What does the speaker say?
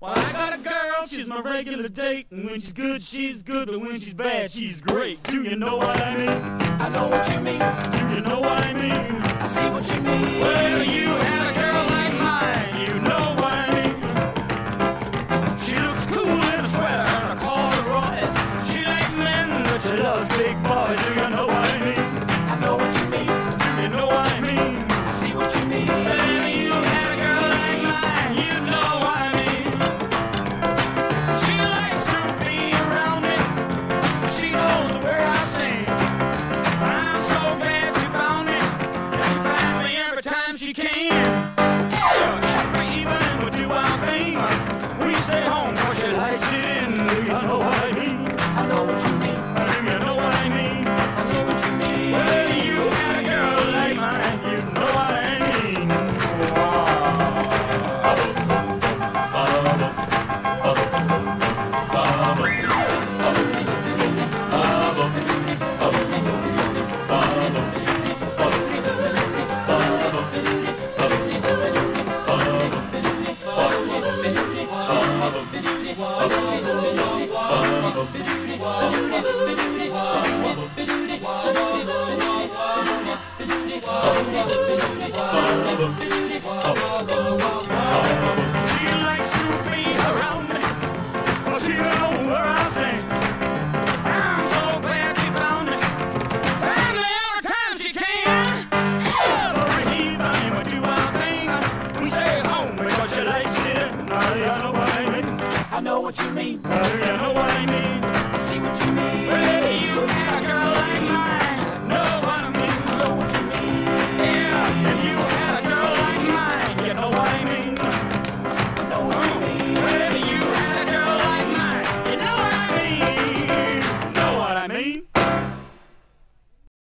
Well, I got a girl, she's my regular date, and when she's good, but when she's bad, she's great. Do you know what I mean? I know what you mean. Do you know what I mean? I see what you mean. Well, you had a girl like mine, you know what I mean. She looks cool in a sweater and a corduroys. She like men, but she loves big boys. Do you know what I mean? I know what you mean. Do you know what I mean? I see what you mean. Well, you had a girl like mine, you know what I mean. She likes to be around me. She knows where I stand. I'm so glad she found me. She finds me every time she can. Every evening we do our thing. We stay home 'cause she likes it in. Do you know what I mean? I know what you mean. Do you know what I mean? I see what you mean. Well, you had a girl like mine, you know what I mean. She likes to be around me, but she don't know where I stand. I'm so glad she found me. Found me every time she can. Every evening we do our thing. We stay home because she likes it. Now you know what I mean. I know what you mean. Now you know what I mean.